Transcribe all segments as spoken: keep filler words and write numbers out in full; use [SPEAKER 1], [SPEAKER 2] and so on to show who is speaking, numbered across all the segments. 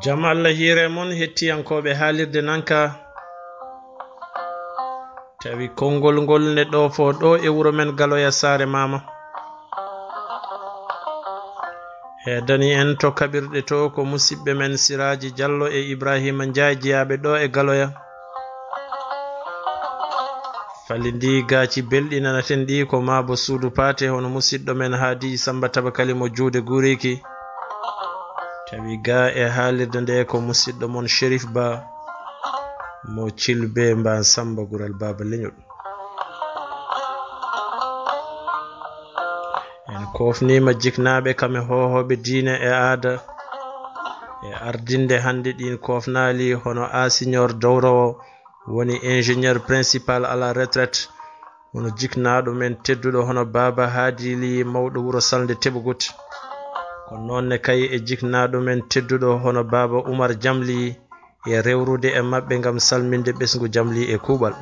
[SPEAKER 1] Jam Allah hire mon hettiyankoɓe haalirde nanka tawi konngol ngol ne ɗo fo ɗo e wuro men Galoya Saare Mama heedani en to kaɓirɗe to ko musidɓe men Siraji Diallo e Ibrahima Ndiaye jeyaɓe ɗo e Galoya falindi gaci belɗi nanaten ɗi ko mabo suudu paate hono musidɗo men Haadi Samba Tabakali mo juude Guriki tawi ga e haalirde nde ko musidɗo mon Cherif Ba mo cilbe mba Samba Gural Baba Leñol en kofnima jiknaɓe kame hohoɓe diine e aada e ardinde hande ɗin kofnali hono Asignor Dowrowo woni ingénieur principal à la retraite hono jiknaɗo men tedduɗo hono Baba Haadili mawɗo wuro Salde Teɓogot ko nonne kay e jiknaɗo men tedduɗo hono Baba Oumar Jamli e rewrude e mabɓe ngam salminde ɓesgu Jamli e kuuɓal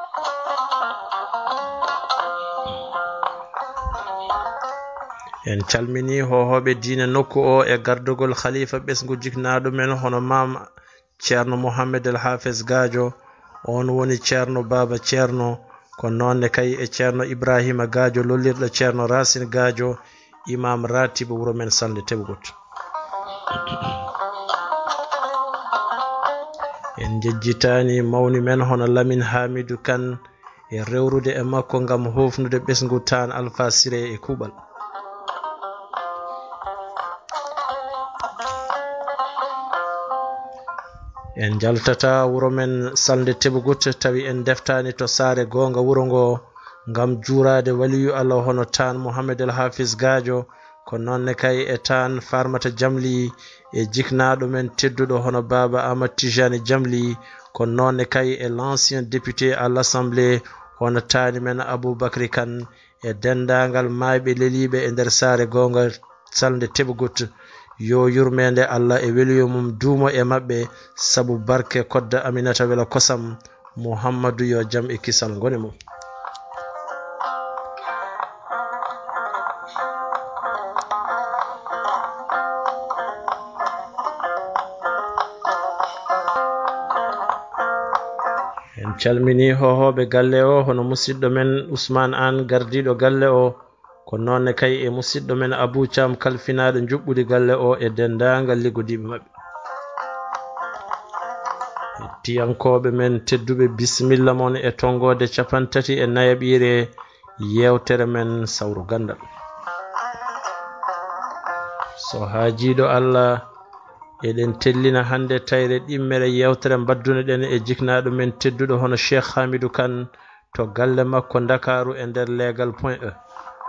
[SPEAKER 1] en calmini hohoɓe diine nokku o e gardugol khalifa ɓesgu jiknaɗo men hono Mam Ceerno Mohammed El Hafez Gadio on woni Ceerno Baba Ceerno ko nonne kay e Ceerno Ibrahima Gadio lollirɗo Ceerno Racine Gadio imam ratibo wuro men Salde Teɓogot en jejjitani mawni men hono Lamine Hamidou Kane e rewrude e makko ngam hofnude ɓesgu tan Alpha Siré e kuuɓal en jaltata wuro men Salde Teɓogot tawi en deftani to saare gonga wuro ngo ngam juurade waliyu Allah hono tan Mohammed El Hafiz Gadio ko nonne kay e tan Farmata Jamli e jiknaɗo men tedduɗo hono Baba Ahmad Tijani Jamli ko nonne kay e l'ancien député à l'Assemblée hono tani men Aboubacry Kane e dendagal mayɓe leliɓe e nder saare gonga Salde Teɓogot yo yurmede Allah e weliyo mum duumo e mabɓe sabu barke kodda Aminata Wela Kosam Muhammadou yo jam e kisal ngone mum en calmini hohoɓe galle o hono musidɗo men Ousmane Anne gardiɗo galle o ko nonne kay e musidɗo men Abou Thiam kalfinaɗo juɓɓudi galle o e dendagal liggodiɓe mabɓe tiyankoɓe men tedduɓe bisimilla mon e tongode capantati e nayaɓire yewtere men Sawru Gandal so haajiɗo Allah eɗen tellina hande tayre ɗimmere yewtere baddune ɗen e jiknaɗo men tedduɗo hono Cheikh Hamidou Kane to galle makko Dakaru e nder legal point e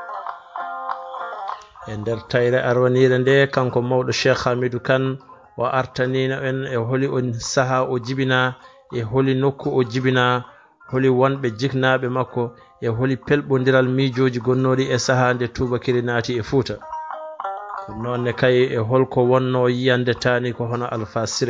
[SPEAKER 1] e nder tayre arwanire nde kanko mawɗo Cheikh Hamidou Kane o artanino en e holi on saaha o jibina e holi nokku o jibina holi wonɓe jiknaɓe makko e holi pelɓodiral miijoji gonnoɗi e saaha nde Toubakiri naati e Fouta nonne kay e holko wonno yiyande tani ko hono Alpha Siré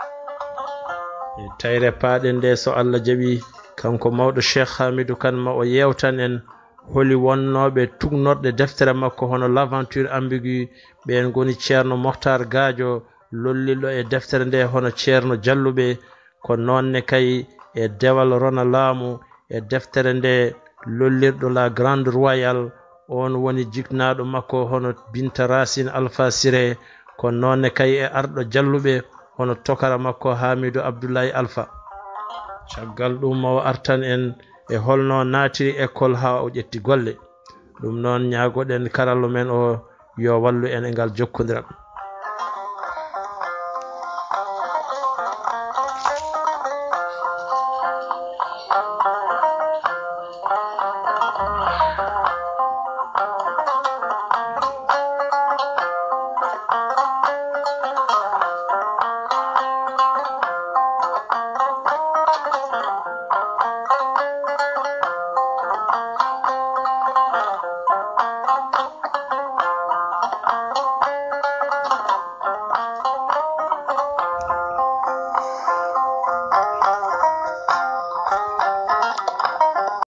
[SPEAKER 1] e tayre paaɗe nde so Allah jaɓi kanko mawɗo Cheikh Hamidou Kane ma o yewtan en holi wonnoɓe tugnorɗe deftere makko hono l'aventure ambiguë ɓen goni Ceerno Mokhtar Gadio lollilɗo e deftere nde hono Ceerno Jalluɓe ko nonne kay e dewal rona laamu e deftere nde lollirɗo la grande royale on woni jiknaɗo makko hono Binta Racine Alpha Siré ko nonne kay e arɗo Jalluɓe hono tokara makko Hamidou Abdoulaye Alpha caggal ɗum o artan en e holno naatiri école ha o ƴetti golle ɗum noon ñaagoɗen karallo men o yo wallu en e ngal jokkodiral